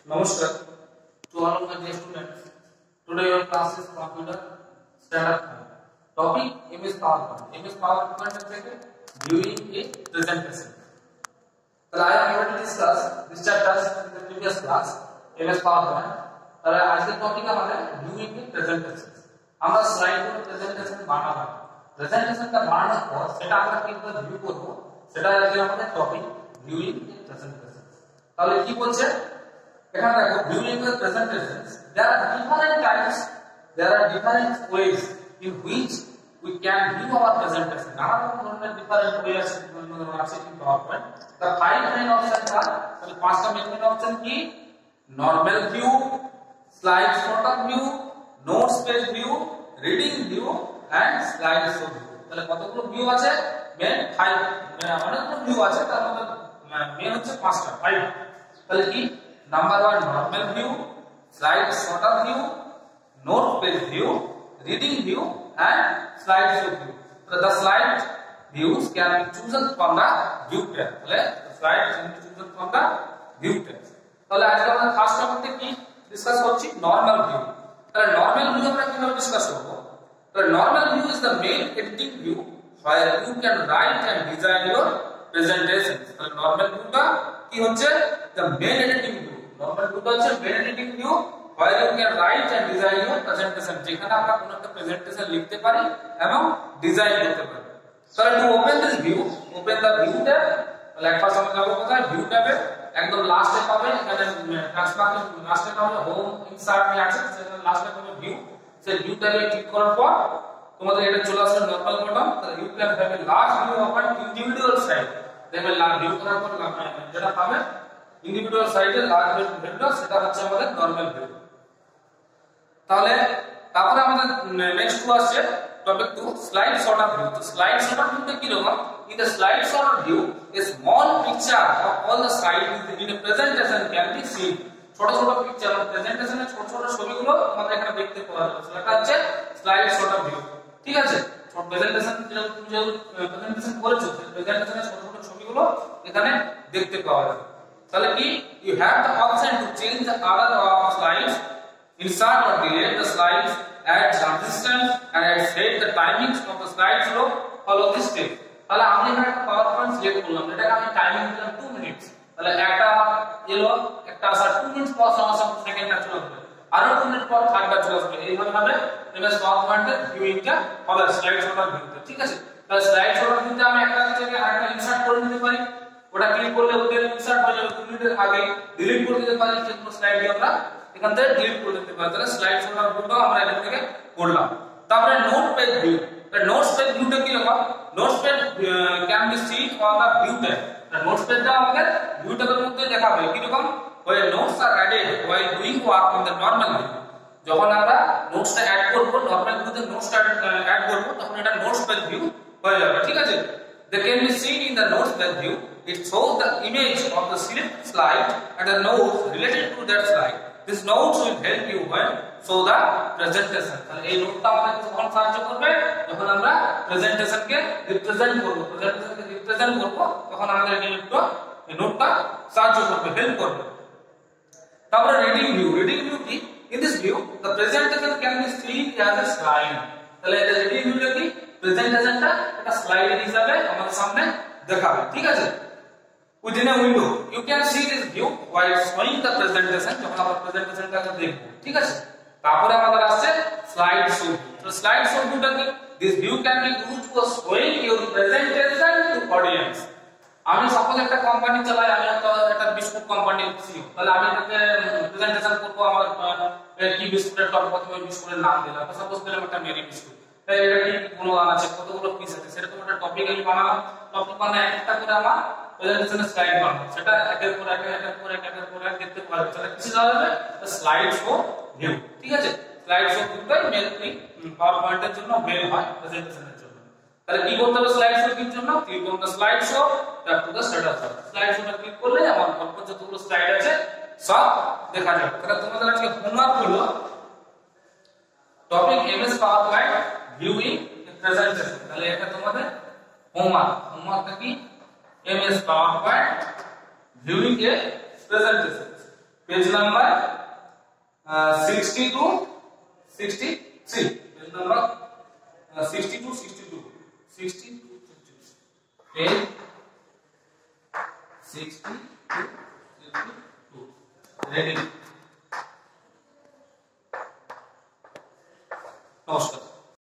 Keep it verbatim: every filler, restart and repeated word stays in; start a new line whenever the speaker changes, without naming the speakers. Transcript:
Namaskar to all of my dear students. Today your class is computer standard five. Topic M S PowerPoint. M S PowerPoint is viewing a presentation. So I am going to discuss this chapter in the previous class M S PowerPoint. और आज के topic हमारा viewing a presentation. আমরা slide করে presentation বানাবো। প্রেজেন্টেশনটা বানানোর পর সেটা আমরা কিভাবে ভিউ করব সেটা আজকে আমাদের টপিক viewing a presentation. তাহলে কি বলছে এখানে দেখো viewing the presentations there are different types there are different ways in which we can view our presentation নানা ধরনের different way আছে আছে in PowerPoint the five main options are তাহলে পাঁচটা main option কি normal view slide sort of view notes page view reading view and slide show view তাহলে কতগুলো view আছে মেন ফাইভ অনেকগুলো ভিউ আছে তার মধ্যে মেন হচ্ছে পাঁচটা ফাইভ তাহলে কি Number one, normal view, slide sort of view, note page view, reading view, and slide show view. So the slide views can be chosen from the view tab. The slide can be chosen from the view tab. So आज का हमारा first topic की discuss करছি normal view. तो normal view আমরা কিভাবে discuss করব? तो normal view is the main editing view where you can write and design your presentation. तो normal view का কি হচ্ছে the main editing view. Normal view হচ্ছে main editing view where you can write and design your presentation যেখানে আমরা কোনো একটা presentation লিখতে পারি এবং ডিজাইন করতে পারি so to open this view open the view tab like first আমরা যাব কোথায় view tab এ একদম লাস্টে পাবে এখানে ট্রান্সফার লাস্টে পাবে হোম ইনসার্ট এ আছে সেখানে লাস্টে পাবে view সেই view tab এ ক্লিক করার পর তোমাদের এটা চলে আসবে নরমাল বটন তাহলে you can have a large view of an individual site দেখবে লার্জ ভিউ করার পর যেটা পাবে ইন্ডিভিজুয়াল সাইজের লার্জ ভিউটা সেটা হচ্ছে আমাদের নরমাল ভিউ তাহলে তারপরে আমাদের নেক্সট টু আসছে topic to slide sort of view তো স্লাইড সর্ট অফ ভিউটা কি রকম in the slide sort of view a small picture of all the side in a presentation can be seen ছোট ছোট পিকচার অফ প্রেজেন্টেশনের ছোট ছোট ছবিগুলো আমাদের এখানে দেখতে পাওয়া যাবে সেটা হচ্ছে স্লাইড সর্ট অফ ভিউ ঠিক আছে ছোট প্রেজেন্টেশন যেটা তুমি যে প্রেজেন্টেশন করেছো প্রেজেন্টেশনের ছোট ছোট ছবিগুলো এখানে দেখতে পাওয়া যাবে তাহলে কি you have the option to change the order of slides insert or delete the slides add some distance and add set the timings of the slide flow follow this step তাহলে আমি এখানে একটা পাওয়ারপয়েন্ট সিলেক্ট করলাম এটাকে আমি timing দিলাম two minutes তাহলে একটা এলো একটা আসা two মিনিটস পর সমস্যা সেকেন্ডটা চলে আসবে আরো two মিনিট পর থার্ডটা চলে আসবে এইভাবে ভাবে এমএস পাওয়ারপয়েন্টের ভিউইংটা হবে স্লাইড শট অফ ভিউতে ঠিক আছে তাহলে স্লাইড শট অফ ভিউতে আমি একটা থেকে আরেকটা ইনসার্ট করে নিতে পারি ওটা ক্লিক করলে ওটা ইনসার্ট হয়ে যাবে two মিনিটের আগে ডিলিট করে দিতে পারি যে কোনো স্লাইড দিয়ে আমরা এখান থেকে ডিলিট করে দিতে পারি তাহলে স্লাইড শট অফ ভিউটা আমরা এখান থেকে করলাম তারপরে নোট পেজ ভিউ তাহলে নোটস পেজ ভিউটা কি রকম notes page can be seen on the view tab তাহলে নোটস পেজটা আমাদের ভিউ ট্যাবের মধ্যে দেখাবে কি রকম where notes are added while doing work on the normal view যখন আমরা নোটসটা অ্যাড করব নরমাল ভিউতে নোটসটা অ্যাড করব তখন এটা নোটস পেজ ভিউ হয়ে যাবে ঠিক আছে they can be seen in the notes page view it shows the image of the selected slide and the notes related to that slide this notes will help you when show the presentation তাহলে এই নোটটা আমাদের যখন সাহায্য করবে যখন আমরা প্রেজেন্টেশনকে represent করব প্রেজেন্টেশনকে রিপ্রেজেন্ট করব তখন আমাদের এই নোটটা এই নোটটা সাহায্য করবে হেল্প করবে তারপরে রিডিং ভিউ রিডিং ভিউ কি in this view the presentation can be seen as a slide তাহলে এটা রিডিং ভিউটা কি প্রেজেন্টেশনটা একটা স্লাইড হিসেবে আমাদের সামনে দেখাবে ঠিক আছে within a window you can see this view while showing the presentation যখন আমরা প্রেজেন্টেশনটাকে দেখব ঠিক আছে তারপরে আমাদের আসছে স্লাইড শো তো স্লাইড শো ভিউটা কি this view can be used for showing your presentation to audience আমি সাপোজ একটা কোম্পানি চালাই আমি একটা বিস্কুট কোম্পানি সিইও তাহলে আমি এটাকে প্রেজেন্টেশন করব আমার কি বিস্কুটের টপ প্রথমে বিস্কুটের নাম দিলাম সাপোজ দিলাম একটা মেরি বিস্কুট এটা কি গুণগান আছে কতগুলো পিস আছে সেরকম একটা টপিক আমি বানালাম টপিক বানায় একটা করে আমার প্রেজেন্টেশনের স্লাইড বানাবো সেটা একের পর এক একের পর এক একের পর এক দেখতে পারবে তাহলে কিছু যাবে স্লাইড শো ভিউ ঠিক আছে স্লাইড শো ভিউটাই মেইনলি পাওয়ারপয়েন্টের জন্য মেইন হয় প্রেজেন্টেশনের জন্য তাহলে কি করতে হবে স্লাইড শো ভিউর জন্য ক্লিক করতে স্লাইড শো তারপর দা স্ট্যাটাস স্লাইড শোটা ক্লিক করলে আমার অল্প যতগুলো স্লাইড আছে সব দেখা যাবে তাহলে তোমাদের আজকে হোমওয়ার্ক হলো topic MS PowerPoint viewing a presentation তাহলে এটা তোমাদের হোমওয়ার্ক হোমওয়ার্কটা কি এমএস PowerPoint viewing a presentation Page number uh, sixty to sixty-three. Page number uh, sixty to sixty-two. sixty to sixty-two. Page sixty to sixty-two. Ready.